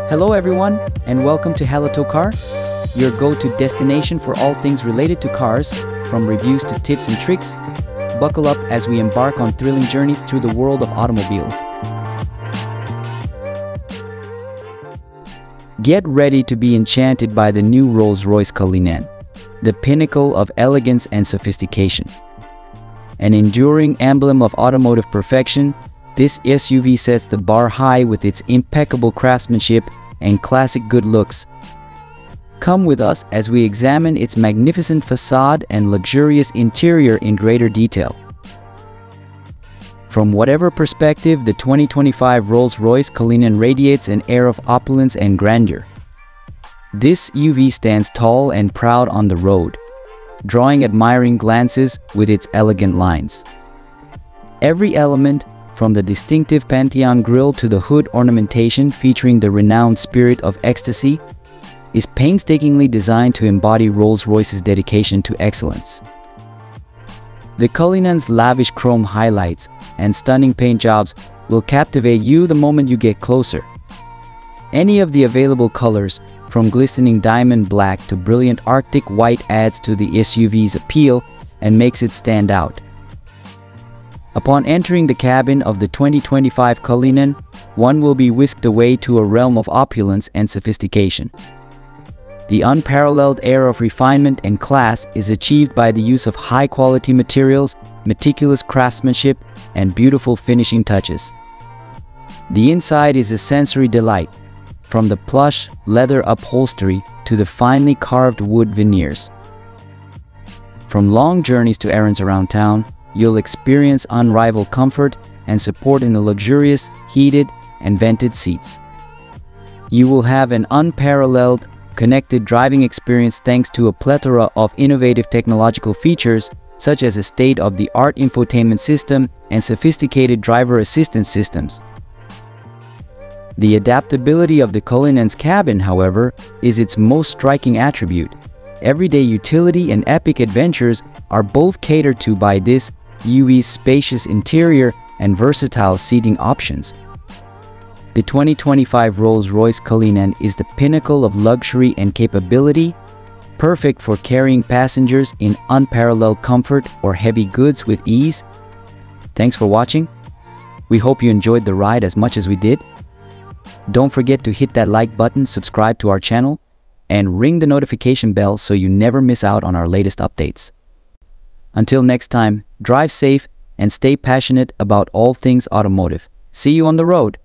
Hello everyone, and welcome to HalotoCar, your go-to destination for all things related to cars, from reviews to tips and tricks. Buckle up as we embark on thrilling journeys through the world of automobiles. Get ready to be enchanted by the new Rolls-Royce Cullinan, the pinnacle of elegance and sophistication. An enduring emblem of automotive perfection, this SUV sets the bar high with its impeccable craftsmanship and classic good looks. Come with us as we examine its magnificent facade and luxurious interior in greater detail. From whatever perspective, the 2025 Rolls-Royce Cullinan radiates an air of opulence and grandeur. This UV stands tall and proud on the road, drawing admiring glances with its elegant lines. Every element, from the distinctive Pantheon grille to the hood ornamentation featuring the renowned Spirit of Ecstasy, is painstakingly designed to embody Rolls-Royce's dedication to excellence. The Cullinan's lavish chrome highlights and stunning paint jobs will captivate you the moment you get closer. Any of the available colors, from glistening diamond black to brilliant Arctic white, adds to the SUV's appeal and makes it stand out. Upon entering the cabin of the 2025 Cullinan, one will be whisked away to a realm of opulence and sophistication. The unparalleled air of refinement and class is achieved by the use of high-quality materials, meticulous craftsmanship, and beautiful finishing touches. The inside is a sensory delight, from the plush leather upholstery to the finely carved wood veneers. From long journeys to errands around town, you'll experience unrivaled comfort and support in the luxurious, heated, and vented seats. You will have an unparalleled, connected driving experience thanks to a plethora of innovative technological features such as a state-of-the-art infotainment system and sophisticated driver assistance systems. The adaptability of the Cullinan's cabin, however, is its most striking attribute. Everyday utility and epic adventures are both catered to by this UV's spacious interior and versatile seating options. The 2025 Rolls-Royce Cullinan is the pinnacle of luxury and capability, perfect for carrying passengers in unparalleled comfort or heavy goods with ease. Thanks for watching. We hope you enjoyed the ride as much as we did. Don't forget to hit that like button, subscribe to our channel, and ring the notification bell so you never miss out on our latest updates. Until next time, drive safe and stay passionate about all things automotive. See you on the road.